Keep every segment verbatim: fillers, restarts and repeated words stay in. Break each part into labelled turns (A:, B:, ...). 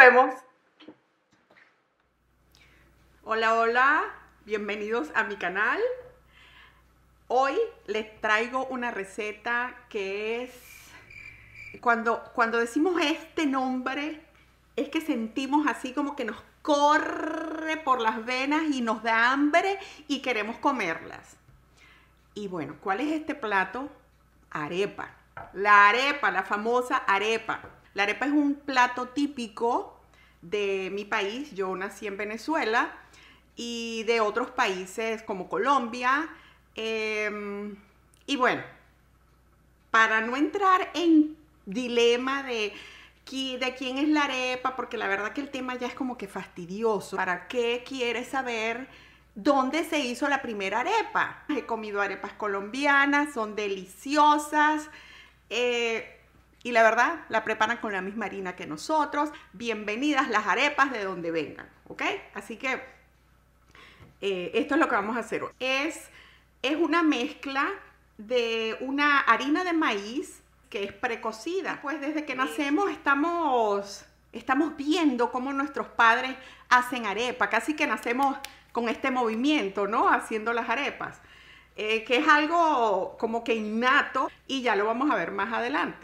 A: vemos. Hola, hola, bienvenidos a mi canal. Hoy les traigo una receta que es, cuando, cuando decimos este nombre, es que sentimos así como que nos corre por las venas y nos da hambre y queremos comerlas. Y bueno, ¿cuál es este plato? Arepa. La arepa, la famosa arepa. La arepa es un plato típico de mi país. Yo nací en Venezuela y de otros países como Colombia. Eh, y bueno, para no entrar en dilema de, de quién es la arepa, porque la verdad que el tema ya es como que fastidioso. ¿Para qué quieres saber dónde se hizo la primera arepa? He comido arepas colombianas, son deliciosas. Eh, y la verdad, la preparan con la misma harina que nosotros. Bienvenidas las arepas de donde vengan, ¿ok? Así que eh, esto es lo que vamos a hacer hoy. Es, es una mezcla de una harina de maíz que es precocida. Pues desde que nacemos estamos, estamos viendo cómo nuestros padres hacen arepa. Casi que nacemos con este movimiento, ¿no? Haciendo las arepas. Eh, que es algo como que innato y ya lo vamos a ver más adelante.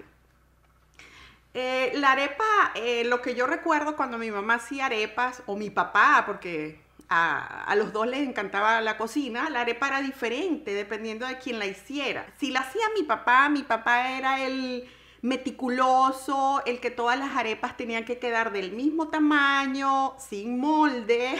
A: Eh, la arepa, eh, lo que yo recuerdo cuando mi mamá hacía arepas, o mi papá, porque a, a los dos les encantaba la cocina, la arepa era diferente dependiendo de quién la hiciera. Si la hacía mi papá, mi papá era el meticuloso, el que todas las arepas tenían que quedar del mismo tamaño, sin molde.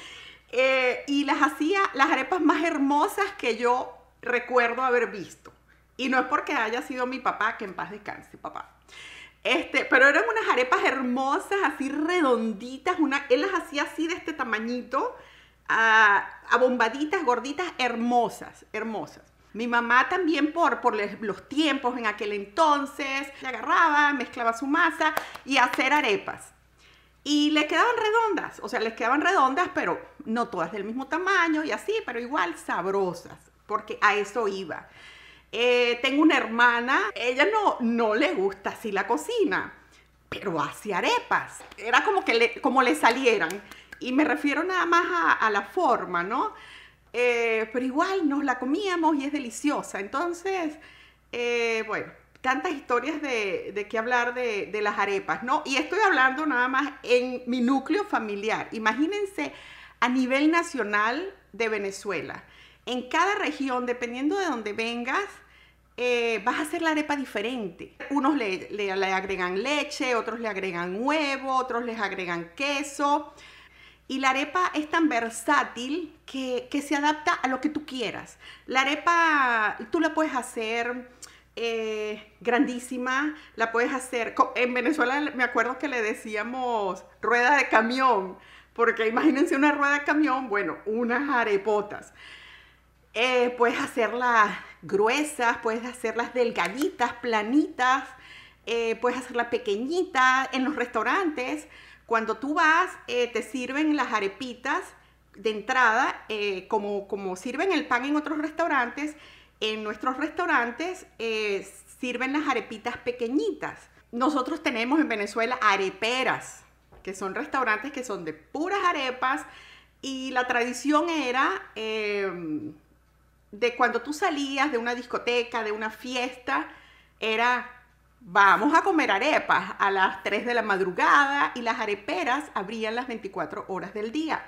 A: Eh, y las hacía las arepas más hermosas que yo recuerdo haber visto. Y no es porque haya sido mi papá, que en paz descanse, papá. Este, pero eran unas arepas hermosas, así redonditas. Una, él las hacía así de este tamañito, a, a bombaditas, gorditas, hermosas, hermosas. Mi mamá también por, por los tiempos en aquel entonces, le agarraba, mezclaba su masa y hacer arepas. Y le quedaban redondas, o sea, les quedaban redondas, pero no todas del mismo tamaño y así, pero igual sabrosas, porque a eso iba. Eh, tengo una hermana, ella no, no le gusta así la cocina, pero hace arepas. Era como que le, como le salieran. Y me refiero nada más a, a la forma, ¿no? Eh, pero igual nos la comíamos y es deliciosa. Entonces, eh, bueno, tantas historias de, de qué hablar de, de las arepas, ¿no? Y estoy hablando nada más en mi núcleo familiar. Imagínense a nivel nacional de Venezuela. En cada región, dependiendo de donde vengas, eh, vas a hacer la arepa diferente. Unos le, le, le agregan leche, otros le agregan huevo, otros les agregan queso. Y la arepa es tan versátil que, que se adapta a lo que tú quieras. La arepa, tú la puedes hacer eh, grandísima, la puedes hacer... En Venezuela me acuerdo que le decíamos rueda de camión, porque imagínense una rueda de camión, bueno, unas arepotas. Eh, puedes hacerlas gruesas, puedes hacerlas delgaditas, planitas, eh, puedes hacerlas pequeñitas. En los restaurantes, cuando tú vas, eh, te sirven las arepitas de entrada, eh, como, como sirven el pan en otros restaurantes. En nuestros restaurantes eh, sirven las arepitas pequeñitas. Nosotros tenemos en Venezuela areperas, que son restaurantes que son de puras arepas, y la tradición era... Eh, de cuando tú salías de una discoteca, de una fiesta, era vamos a comer arepas a las tres de la madrugada, y las areperas abrían las veinticuatro horas del día.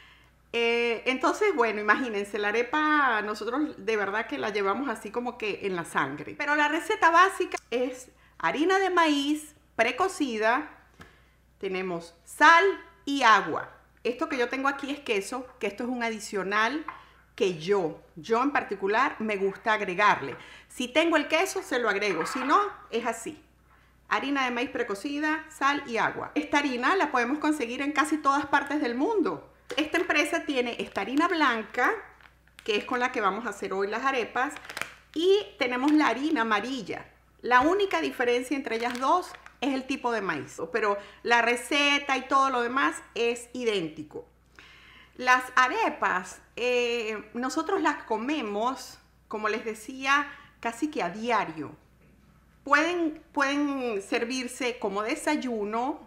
A: Eh, entonces, bueno, imagínense, la arepa nosotros de verdad que la llevamos así como que en la sangre. Pero la receta básica es harina de maíz precocida, tenemos sal y agua. Esto que yo tengo aquí es queso, que esto es un adicional que yo, yo en particular me gusta agregarle. Si tengo el queso, se lo agrego. Si no, es así. Harina de maíz precocida, sal y agua. Esta harina la podemos conseguir en casi todas partes del mundo. Esta empresa tiene esta harina blanca, que es con la que vamos a hacer hoy las arepas, y tenemos la harina amarilla. La única diferencia entre ellas dos es el tipo de maíz, pero la receta y todo lo demás es idéntico. Las arepas, eh, nosotros las comemos, como les decía, casi que a diario. Pueden, pueden servirse como desayuno,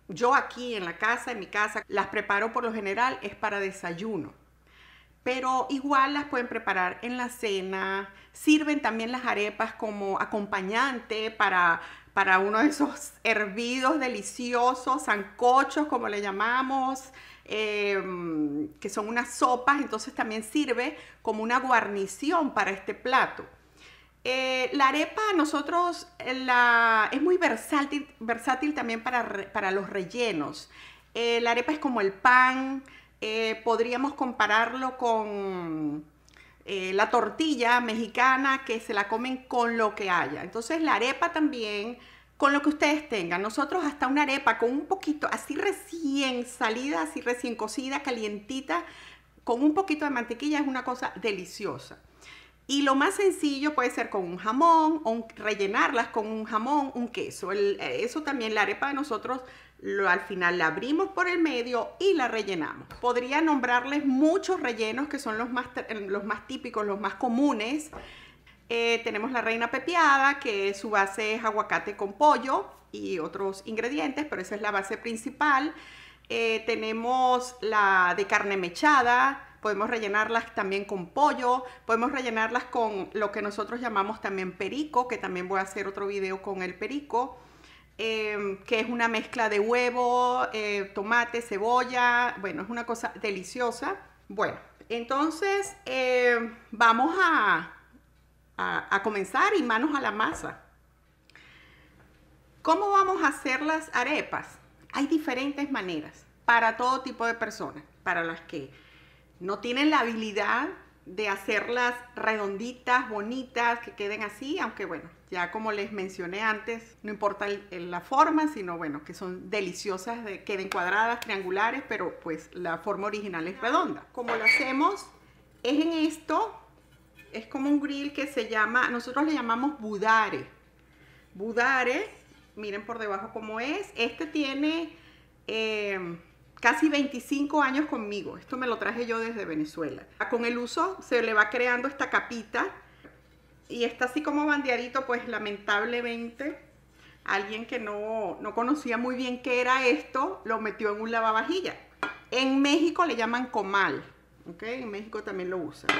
A: yo aquí en la casa, en mi casa, las preparo por lo general es para desayuno. Pero igual las pueden preparar en la cena. Sirven también las arepas como acompañante para, para uno de esos hervidos deliciosos, sancochos como le llamamos, eh, que son unas sopas. Entonces también sirve como una guarnición para este plato. Eh, la arepa nosotros la, es muy versátil, versátil también para, para los rellenos. Eh, la arepa es como el pan. Eh, podríamos compararlo con eh, la tortilla mexicana, que se la comen con lo que haya. Entonces la arepa también, con lo que ustedes tengan. Nosotros hasta una arepa con un poquito, así recién salida, así recién cocida, calientita, con un poquito de mantequilla, es una cosa deliciosa. Y lo más sencillo puede ser con un jamón, o un, rellenarlas con un jamón, un queso. El, eso también, la arepa de nosotros, lo, al final la abrimos por el medio y la rellenamos. Podría nombrarles muchos rellenos que son los más, los más típicos, los más comunes. Eh, tenemos la reina pepiada, que su base es aguacate con pollo y otros ingredientes, pero esa es la base principal. Eh, tenemos la de carne mechada. Podemos rellenarlas también con pollo, podemos rellenarlas con lo que nosotros llamamos también perico, que también voy a hacer otro video con el perico, eh, que es una mezcla de huevo, eh, tomate, cebolla. Bueno, es una cosa deliciosa. Bueno, entonces eh, vamos a, a, a comenzar y manos a la masa. ¿Cómo vamos a hacer las arepas? Hay diferentes maneras para todo tipo de personas, para las que no tienen la habilidad de hacerlas redonditas, bonitas, que queden así, aunque bueno, ya como les mencioné antes, no importa el, el, la forma, sino bueno, que son deliciosas, de, queden cuadradas, triangulares, pero pues la forma original es redonda. Como lo hacemos es en esto, es como un grill que se llama, nosotros le llamamos budare. Budare, miren por debajo cómo es, este tiene Eh, casi veinticinco años conmigo. Esto me lo traje yo desde Venezuela. Con el uso se le va creando esta capita y está así como bandeadito, pues lamentablemente alguien que no, no conocía muy bien qué era esto, lo metió en un lavavajilla. En México le llaman comal, ¿ok? En México también lo usan.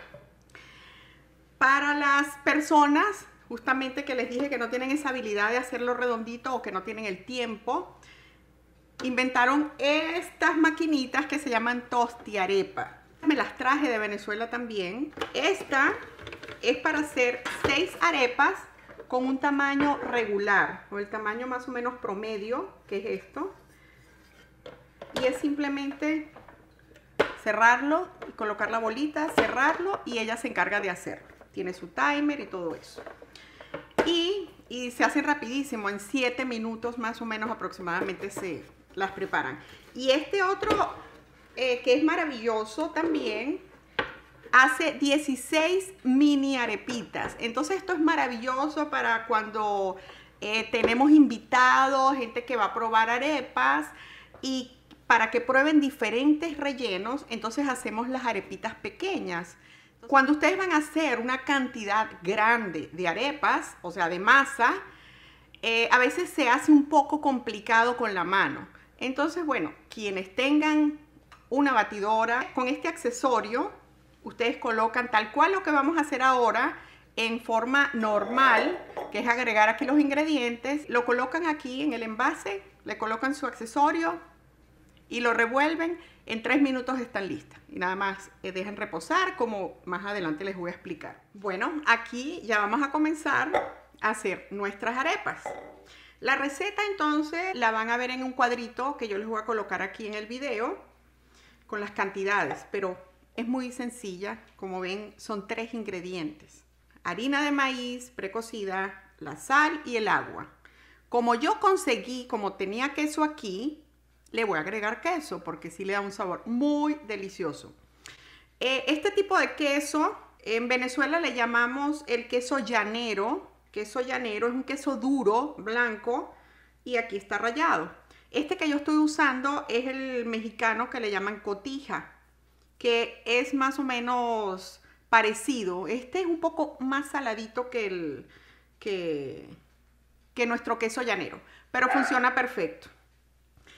A: Para las personas, justamente que les dije que no tienen esa habilidad de hacerlo redondito o que no tienen el tiempo, inventaron estas maquinitas que se llaman tostiarepa. Me las traje de Venezuela también. Esta es para hacer seis arepas con un tamaño regular, o el tamaño más o menos promedio, que es esto. Y es simplemente cerrarlo y colocar la bolita, cerrarlo y ella se encarga de hacerlo. Tiene su timer y todo eso. Y, y se hace rapidísimo, en siete minutos más o menos aproximadamente se las preparan. Y este otro eh, que es maravilloso también, hace dieciséis mini arepitas. Entonces esto es maravilloso para cuando eh, tenemos invitados, gente que va a probar arepas, y para que prueben diferentes rellenos. Entonces hacemos las arepitas pequeñas. Cuando ustedes van a hacer una cantidad grande de arepas, o sea de masa, eh, a veces se hace un poco complicado con la mano. Entonces, bueno, quienes tengan una batidora, con este accesorio, ustedes colocan tal cual lo que vamos a hacer ahora en forma normal, que es agregar aquí los ingredientes, lo colocan aquí en el envase, le colocan su accesorio y lo revuelven. En tres minutos están listas y nada más eh, dejan reposar, como más adelante les voy a explicar. Bueno, aquí ya vamos a comenzar a hacer nuestras arepas. La receta entonces la van a ver en un cuadrito que yo les voy a colocar aquí en el video con las cantidades, pero es muy sencilla. Como ven, son tres ingredientes: harina de maíz precocida, la sal y el agua. Como yo conseguí, como tenía queso aquí, le voy a agregar queso porque sí le da un sabor muy delicioso. Eh, este tipo de queso en Venezuela le llamamos el queso llanero. Queso llanero es un queso duro, blanco, y aquí está rallado. Este que yo estoy usando es el mexicano que le llaman cotija, que es más o menos parecido. Este es un poco más saladito que, el, que, que nuestro queso llanero, pero funciona perfecto.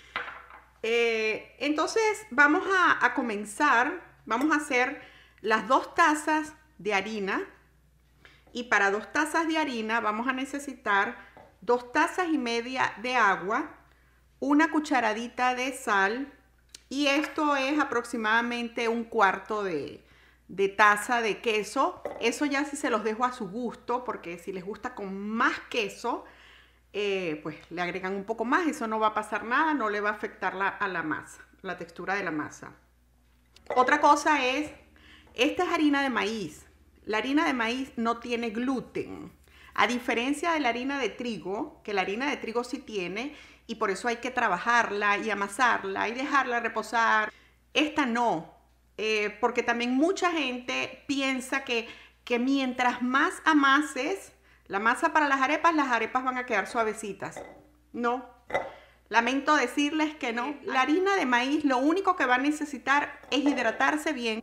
A: Eh, entonces vamos a, a comenzar, vamos a hacer las dos tazas de harina. Y para dos tazas de harina vamos a necesitar dos tazas y media de agua, una cucharadita de sal, y esto es aproximadamente un cuarto de, de taza de queso. Eso ya sí se los dejo a su gusto, porque si les gusta con más queso, eh, pues le agregan un poco más. Eso no va a pasar nada, no le va a afectar la, a la masa, la textura de la masa. Otra cosa es, esta es harina de maíz. La harina de maíz no tiene gluten, a diferencia de la harina de trigo, que la harina de trigo sí tiene, y por eso hay que trabajarla y amasarla y dejarla reposar. Esta no, eh, porque también mucha gente piensa que, que mientras más amases la masa para las arepas, las arepas van a quedar suavecitas. No, lamento decirles que no. La harina de maíz lo único que va a necesitar es hidratarse bien,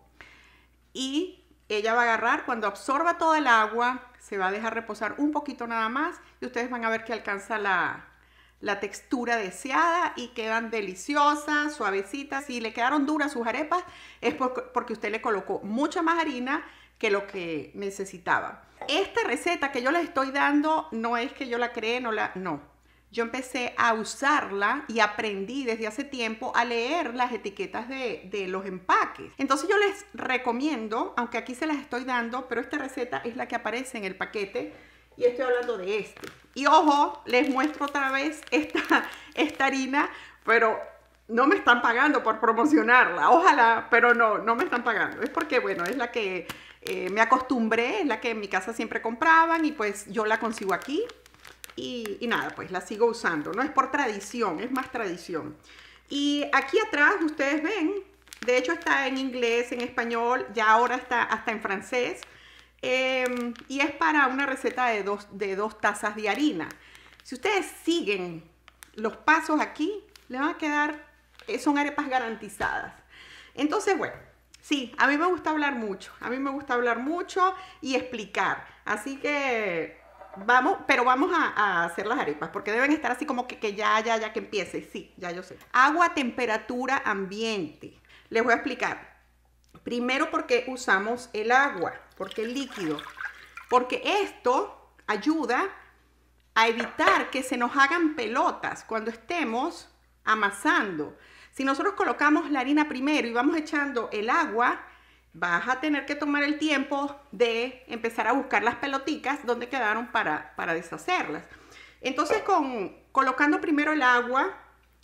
A: y ella va a agarrar, cuando absorba todo el agua, se va a dejar reposar un poquito nada más, y ustedes van a ver que alcanza la, la textura deseada y quedan deliciosas, suavecitas. Si le quedaron duras sus arepas, es porque usted le colocó mucha más harina que lo que necesitaba. Esta receta que yo les estoy dando no es que yo la creé, no la, no. Yo empecé a usarla y aprendí desde hace tiempo a leer las etiquetas de, de los empaques. Entonces yo les recomiendo, aunque aquí se las estoy dando, pero esta receta es la que aparece en el paquete y estoy hablando de este. Y ojo, les muestro otra vez esta, esta harina, pero no me están pagando por promocionarla. Ojalá, pero no, no me están pagando. Es porque, bueno, es la que eh, me acostumbré, es la que en mi casa siempre compraban y pues yo la consigo aquí. Y, y nada, pues la sigo usando. No es por tradición, es más tradición. Y aquí atrás ustedes ven, de hecho está en inglés, en español, ya ahora está hasta en francés. Eh, y es para una receta de dos, de dos tazas de harina. Si ustedes siguen los pasos aquí, les van a quedar, eh, son arepas garantizadas. Entonces, bueno, sí, a mí me gusta hablar mucho. A mí me gusta hablar mucho y explicar. Así que vamos, pero vamos a, a hacer las arepas, porque deben estar así como que, que ya, ya, ya que empiece. Sí, ya yo sé. Agua a temperatura ambiente. Les voy a explicar. Primero, por qué usamos el agua, porque el líquido. Porque esto ayuda a evitar que se nos hagan pelotas cuando estemos amasando. Si nosotros colocamos la harina primero y vamos echando el agua, vas a tener que tomar el tiempo de empezar a buscar las pelotitas donde quedaron para, para deshacerlas. Entonces, con, colocando primero el agua,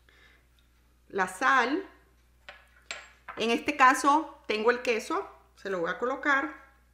A: la sal, en este caso tengo el queso, se lo voy a colocar.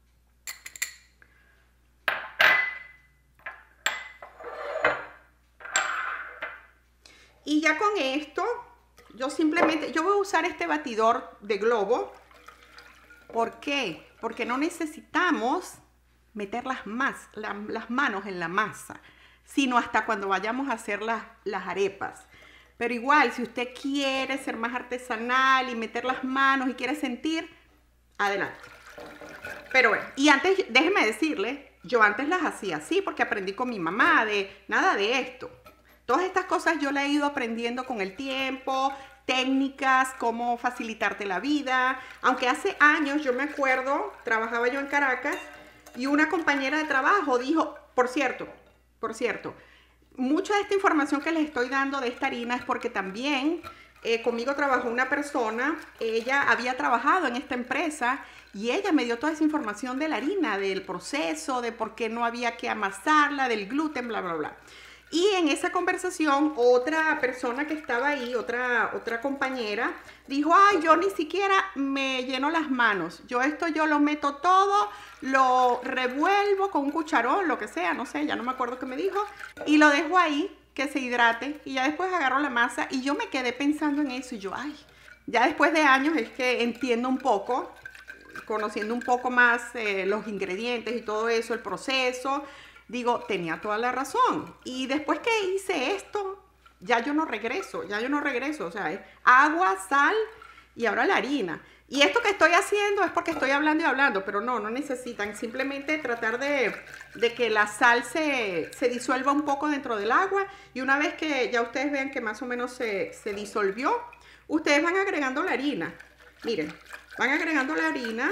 A: Y ya con esto, yo simplemente, yo voy a usar este batidor de globo. ¿Por qué? Porque no necesitamos meter las, más, la, las manos en la masa, sino hasta cuando vayamos a hacer las, las arepas. Pero igual, si usted quiere ser más artesanal y meter las manos y quiere sentir, adelante. Pero bueno, y antes, déjeme decirle, yo antes las hacía así porque aprendí con mi mamá de nada de esto. Todas estas cosas yo las he ido aprendiendo con el tiempo, técnicas, cómo facilitarte la vida. Aunque hace años, yo me acuerdo, trabajaba yo en Caracas y una compañera de trabajo dijo, por cierto, por cierto, mucha de esta información que les estoy dando de esta harina es porque también eh, conmigo trabajó una persona, ella había trabajado en esta empresa y ella me dio toda esa información de la harina, del proceso, de por qué no había que amasarla, del gluten, bla, bla, bla. Y en esa conversación, otra persona que estaba ahí, otra, otra compañera, dijo, ay, yo ni siquiera me lleno las manos. Yo esto yo lo meto todo, lo revuelvo con un cucharón, lo que sea, no sé, ya no me acuerdo qué me dijo, y lo dejo ahí, que se hidrate, y ya después agarro la masa, y yo me quedé pensando en eso, y yo, ay, ya después de años es que entiendo un poco, conociendo un poco más eh, los ingredientes y todo eso, el proceso. Digo, tenía toda la razón. Y después que hice esto, ya yo no regreso, ya yo no regreso. O sea, es agua, sal y ahora la harina. Y esto que estoy haciendo es porque estoy hablando y hablando, pero no, no necesitan. Simplemente tratar de, de que la sal se, se disuelva un poco dentro del agua. Y una vez que ya ustedes vean que más o menos se, se disolvió, Ustedes van agregando la harina. Miren, van agregando la harina.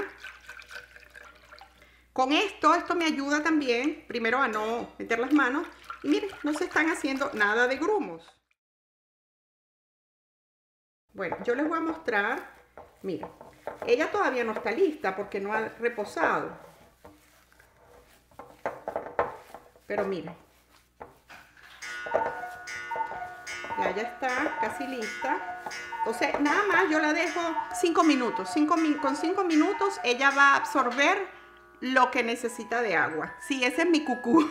A: Con esto, esto me ayuda también, primero a no meter las manos. Y miren, no se están haciendo nada de grumos. Bueno, yo les voy a mostrar. Miren, ella todavía no está lista porque no ha reposado. Pero miren. Ya, ya está casi lista. Entonces, nada más yo la dejo cinco minutos. Cinco, con cinco minutos ella va a absorber lo que necesita de agua. Sí, ese es mi cucú.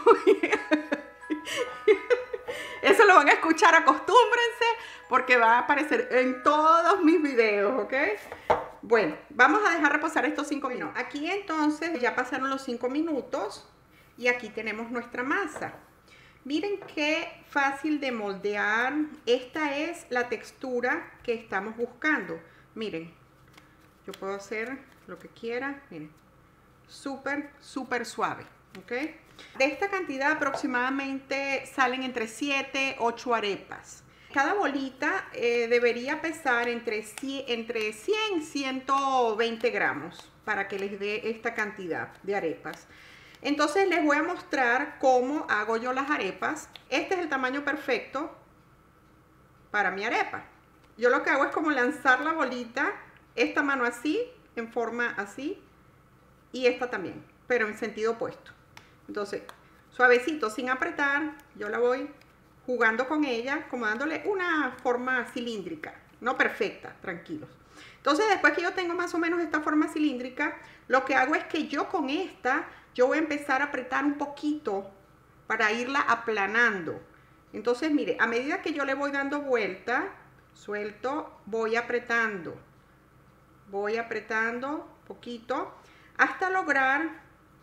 A: Eso lo van a escuchar, acostúmbrense, porque va a aparecer en todos mis videos, ¿ok? Bueno, vamos a dejar reposar estos cinco minutos. Aquí entonces ya pasaron los cinco minutos y aquí tenemos nuestra masa. Miren qué fácil de moldear. Esta es la textura que estamos buscando. Miren, yo puedo hacer lo que quiera. Miren, súper, súper suave, ¿ok? De esta cantidad aproximadamente salen entre siete, ocho arepas. Cada bolita eh, debería pesar entre cien, entre cien y ciento veinte gramos para que les dé esta cantidad de arepas. Entonces les voy a mostrar cómo hago yo las arepas. Este es el tamaño perfecto para mi arepa. Yo lo que hago es como lanzar la bolita, esta mano así, en forma así, y esta también, pero en sentido opuesto. Entonces, suavecito, sin apretar, yo la voy jugando con ella, como dándole una forma cilíndrica, no perfecta, tranquilos. Entonces, después que yo tengo más o menos esta forma cilíndrica, lo que hago es que yo con esta, yo voy a empezar a apretar un poquito para irla aplanando. Entonces, mire, a medida que yo le voy dando vuelta, suelto, voy apretando, voy apretando poquito, hasta lograr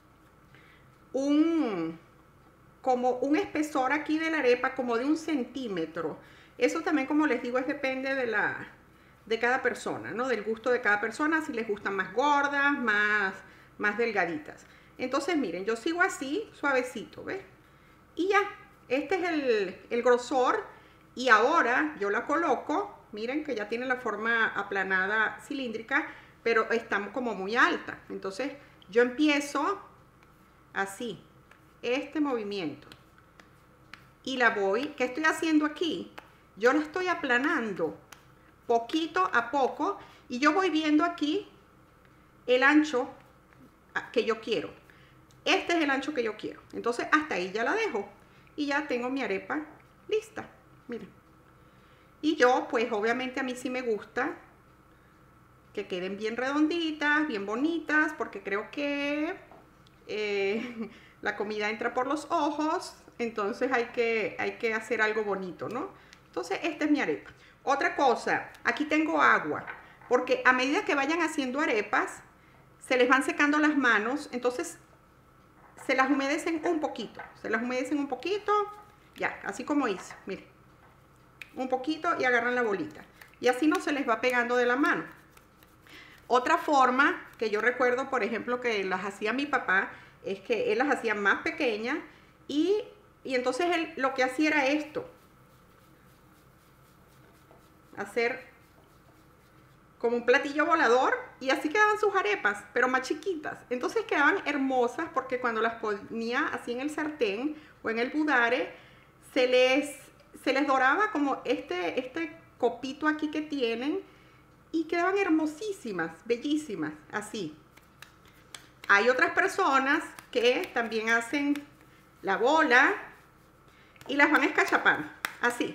A: un, como un espesor aquí de la arepa, como de un centímetro. Eso también, como les digo, es depende de la, de cada persona, ¿no? Del gusto de cada persona, si les gustan más gordas, más, más delgaditas. Entonces, miren, yo sigo así, suavecito, ¿ves? Y ya, este es el, el grosor. Y ahora yo la coloco, miren que ya tiene la forma aplanada cilíndrica, pero está como muy alta. Entonces, yo empiezo así, este movimiento. Y la voy, ¿qué estoy haciendo aquí? Yo la estoy aplanando poquito a poco y yo voy viendo aquí el ancho que yo quiero. Este es el ancho que yo quiero. Entonces, hasta ahí ya la dejo. Y ya tengo mi arepa lista. Miren. Y yo, pues, obviamente a mí sí me gusta que queden bien redonditas, bien bonitas, porque creo que eh, la comida entra por los ojos, entonces hay que, hay que hacer algo bonito, ¿no? Entonces, esta es mi arepa. Otra cosa, aquí tengo agua, porque a medida que vayan haciendo arepas, se les van secando las manos, entonces se las humedecen un poquito, se las humedecen un poquito, ya, así como hice, miren, un poquito y agarran la bolita, y así no se les va pegando de la mano. Otra forma que yo recuerdo, por ejemplo, que las hacía mi papá, es que él las hacía más pequeñas y, y entonces él lo que hacía era esto. Hacer como un platillo volador y así quedaban sus arepas, pero más chiquitas. Entonces quedaban hermosas porque cuando las ponía así en el sartén o en el budare, se les, se les doraba como este, este copito aquí que tienen. Y quedaban hermosísimas, bellísimas, así. Hay otras personas que también hacen la bola y las van escachapando, así.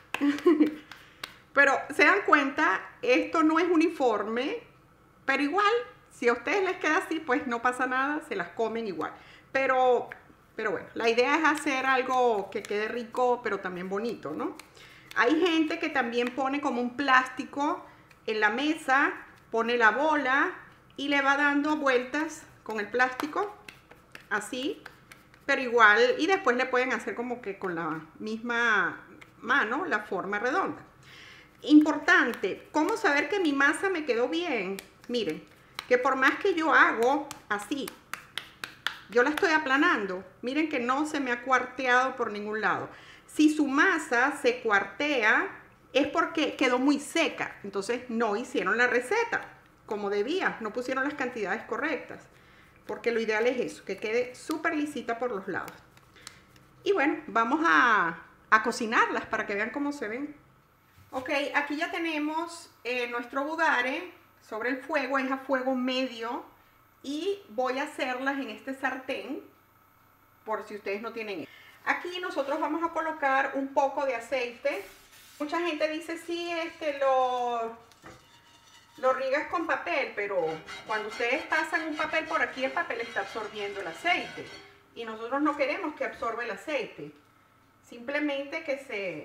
A: Pero se dan cuenta, esto no es uniforme, pero igual, si a ustedes les queda así, pues no pasa nada, se las comen igual. Pero, pero bueno, la idea es hacer algo que quede rico, pero también bonito, ¿no? Hay gente que también pone como un plástico en la mesa, pone la bola y le va dando vueltas con el plástico, así, pero igual, y después le pueden hacer como que con la misma mano la forma redonda. Importante, ¿cómo saber que mi masa me quedó bien? Miren, que por más que yo hago así, yo la estoy aplanando, miren que no se me ha cuarteado por ningún lado. Si su masa se cuartea, es porque quedó muy seca. Entonces no hicieron la receta como debía, no pusieron las cantidades correctas. Porque lo ideal es eso, que quede súper lisita por los lados. Y bueno, vamos a, a cocinarlas para que vean cómo se ven. Ok, aquí ya tenemos eh, nuestro budare sobre el fuego, es a fuego medio. Y voy a hacerlas en este sartén, por si ustedes no tienen. Aquí nosotros vamos a colocar un poco de aceite. Mucha gente dice, sí, este lo, lo riegas con papel, pero cuando ustedes pasan un papel por aquí, el papel está absorbiendo el aceite. Y nosotros no queremos que absorba el aceite. Simplemente que se,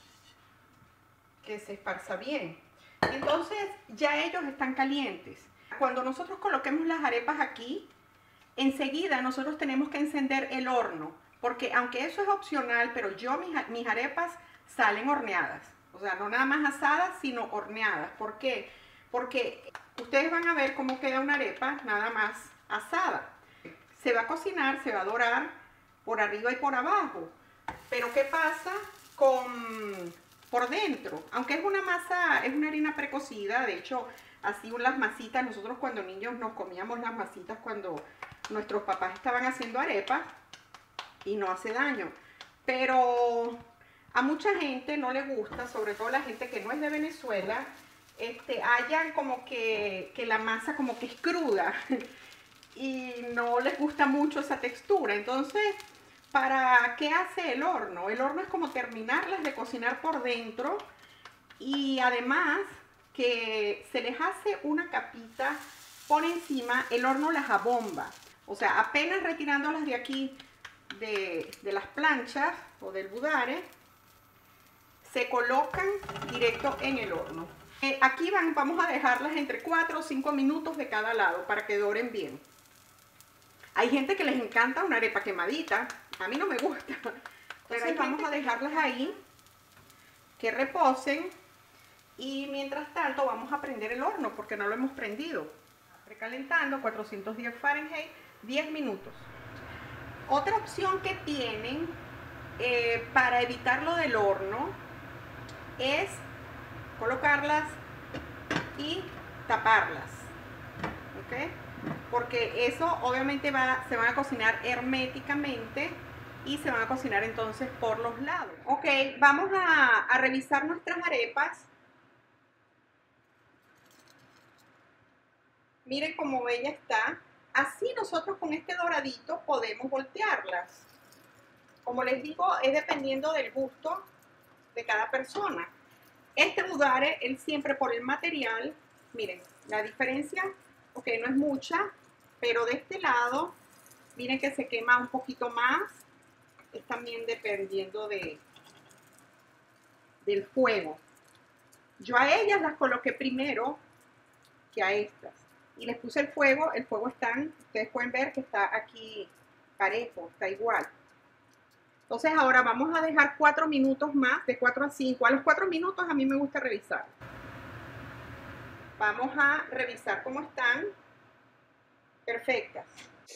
A: que se esparza bien. Entonces ya ellos están calientes. Cuando nosotros coloquemos las arepas aquí, enseguida nosotros tenemos que encender el horno, porque aunque eso es opcional, pero yo mis, mis arepas salen horneadas, o sea, no nada más asadas, sino horneadas. ¿Por qué? Porque ustedes van a ver cómo queda una arepa nada más asada. Se va a cocinar, se va a dorar por arriba y por abajo, pero ¿qué pasa con por dentro? Aunque es una masa, es una harina precocida, de hecho, así las masitas, nosotros cuando niños nos comíamos las masitas cuando nuestros papás estaban haciendo arepas y no hace daño. Pero a mucha gente no le gusta, sobre todo la gente que no es de Venezuela, este, hayan como que, que la masa como que es cruda y no les gusta mucho esa textura. Entonces, ¿para qué hace el horno? El horno es como terminarlas de cocinar por dentro y además que se les hace una capita por encima, el horno las abomba. O sea, apenas retirándolas de aquí, de, de las planchas o del budare, se colocan directo en el horno. Eh, aquí van, vamos a dejarlas entre cuatro o cinco minutos de cada lado para que doren bien. Hay gente que les encanta una arepa quemadita, a mí no me gusta. Entonces vamos a dejarlas ahí, que reposen. Y mientras tanto vamos a prender el horno porque no lo hemos prendido. Recalentando, cuatrocientos diez Fahrenheit, diez minutos. Otra opción que tienen eh, para evitar lo del horno es colocarlas y taparlas. ¿Ok? Porque eso obviamente va, se van a cocinar herméticamente y se van a cocinar entonces por los lados. Ok, vamos a, a revisar nuestras arepas. Miren cómo bella está. Así nosotros con este doradito podemos voltearlas. Como les digo, es dependiendo del gusto de cada persona. Este budare, él siempre por el material, miren, la diferencia, ok, no es mucha, pero de este lado, miren que se quema un poquito más. Es también dependiendo de, del fuego. Yo a ellas las coloqué primero que a estas. Y les puse el fuego, el fuego está, ustedes pueden ver que está aquí parejo, está igual. Entonces ahora vamos a dejar cuatro minutos más, de cuatro a cinco. A los cuatro minutos a mí me gusta revisar. Vamos a revisar cómo están. Perfectas.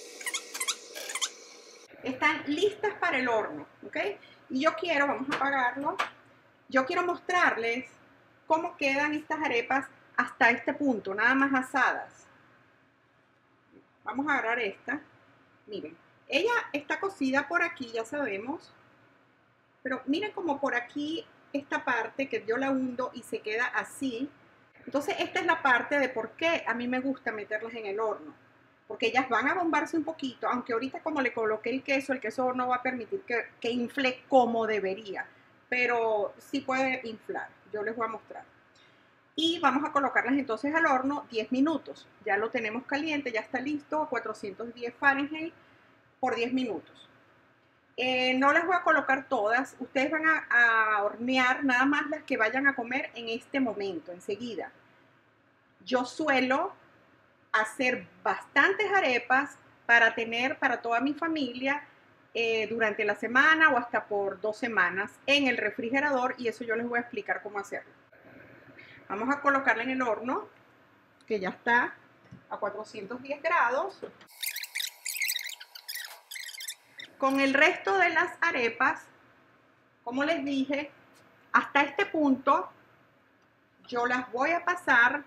A: Están listas para el horno, ¿ok? Y yo quiero, vamos a apagarlo, yo quiero mostrarles cómo quedan estas arepas hasta este punto, nada más asadas. Vamos a agarrar esta. Miren, ella está cocida por aquí, ya sabemos. Pero miren como por aquí, esta parte que yo la hundo y se queda así. Entonces esta es la parte de por qué a mí me gusta meterlas en el horno. Porque ellas van a bombarse un poquito, aunque ahorita como le coloqué el queso, el queso no va a permitir que, que infle como debería. Pero sí puede inflar, yo les voy a mostrar. Y vamos a colocarlas entonces al horno diez minutos. Ya lo tenemos caliente, ya está listo a cuatrocientos diez Fahrenheit por diez minutos. Eh, no las voy a colocar todas, ustedes van a, a hornear nada más las que vayan a comer en este momento, enseguida. Yo suelo hacer bastantes arepas para tener para toda mi familia eh, durante la semana o hasta por dos semanas en el refrigerador, y eso yo les voy a explicar cómo hacerlo. Vamos a colocarla en el horno, que ya está a cuatrocientos diez grados. Con el resto de las arepas, como les dije, hasta este punto yo las voy a pasar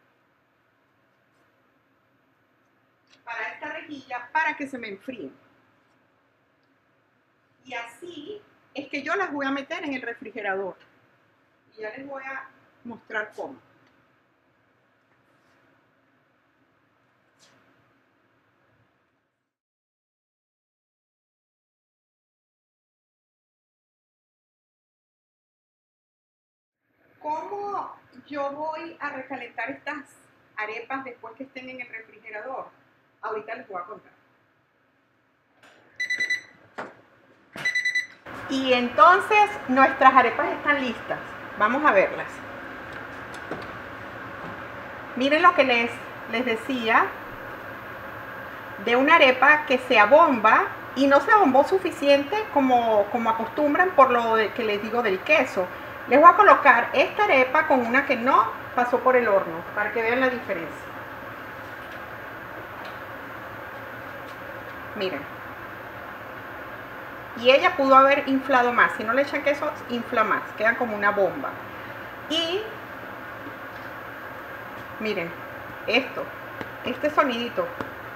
A: para esta rejilla para que se me enfríen. Y así es que yo las voy a meter en el refrigerador. Y ya les voy a mostrar cómo. ¿Cómo yo voy a recalentar estas arepas después que estén en el refrigerador? Ahorita les voy a contar. Y entonces nuestras arepas están listas. Vamos a verlas. Miren lo que les, les decía de una arepa que se abomba y no se abombó suficiente como, como acostumbran por lo de, que les digo del queso. Les voy a colocar esta arepa con una que no pasó por el horno para que vean la diferencia. Miren. Y ella pudo haber inflado más. Si no le echan queso, infla más. Quedan como una bomba. Y miren, esto, este sonidito,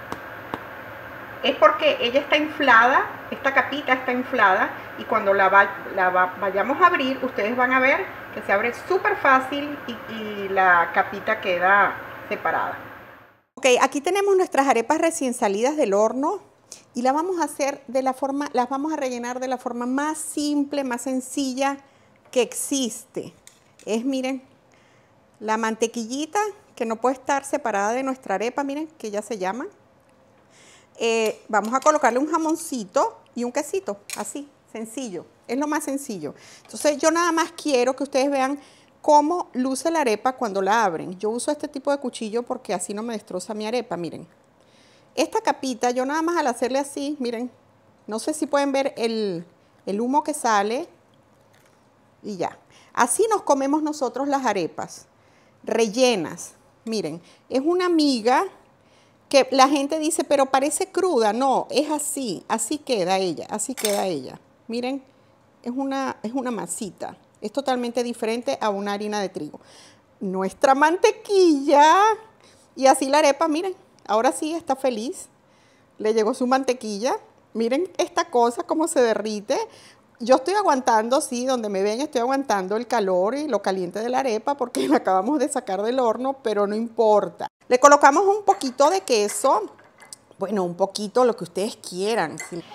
A: es porque ella está inflada, esta capita está inflada, y cuando la, va, la va, vayamos a abrir, ustedes van a ver que se abre súper fácil y, y la capita queda separada. Ok, aquí tenemos nuestras arepas recién salidas del horno y las vamos a hacer de la forma, las vamos a rellenar de la forma más simple, más sencilla que existe. Es, miren, la mantequillita que no puede estar separada de nuestra arepa, miren, que ya se llama. Eh, vamos a colocarle un jamoncito y un quesito, así, sencillo, es lo más sencillo. Entonces yo nada más quiero que ustedes vean cómo luce la arepa cuando la abren. Yo uso este tipo de cuchillo porque así no me destroza mi arepa, miren. Esta capita, yo nada más al hacerle así, miren, no sé si pueden ver el, el humo que sale y ya. Así nos comemos nosotros las arepas, rellenas, miren, es una miga que la gente dice, pero parece cruda. No, es así, así queda ella, así queda ella. Miren, es una, es una masita. Es totalmente diferente a una harina de trigo. Nuestra mantequilla, y así la arepa, miren, ahora sí está feliz. Le llegó su mantequilla. Miren esta cosa, cómo se derrite. Yo estoy aguantando, sí, donde me ven, estoy aguantando el calor y lo caliente de la arepa porque la acabamos de sacar del horno, pero no importa. Le colocamos un poquito de queso, bueno, un poquito, lo que ustedes quieran.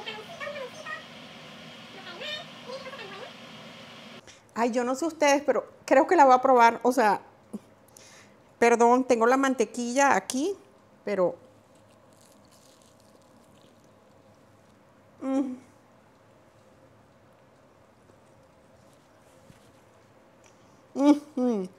A: Ay, yo no sé ustedes, pero creo que la voy a probar, o sea, perdón, tengo la mantequilla aquí, pero... Mm. Mm-hmm.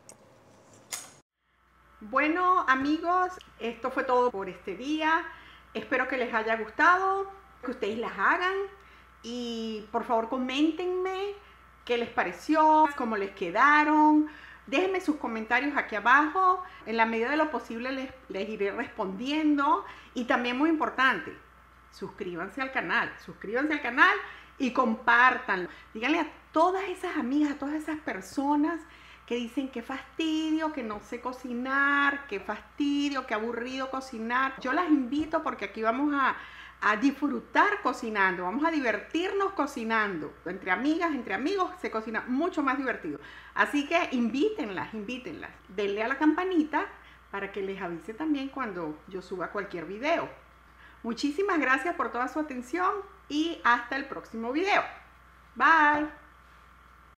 A: Bueno, amigos, esto fue todo por este día. Espero que les haya gustado, que ustedes las hagan y por favor coméntenme qué les pareció, cómo les quedaron. Déjenme sus comentarios aquí abajo. En la medida de lo posible les, les iré respondiendo. Y también muy importante, suscríbanse al canal, suscríbanse al canal y compártanlo. Díganle a todas esas amigas, a todas esas personas que dicen que fastidio, que no sé cocinar, que fastidio, que aburrido cocinar. Yo las invito porque aquí vamos a, a disfrutar cocinando, vamos a divertirnos cocinando. Entre amigas, entre amigos, se cocina mucho más divertido. Así que invítenlas, invítenlas. Denle a la campanita para que les avise también cuando yo suba cualquier video. Muchísimas gracias por toda su atención y hasta el próximo video. Bye.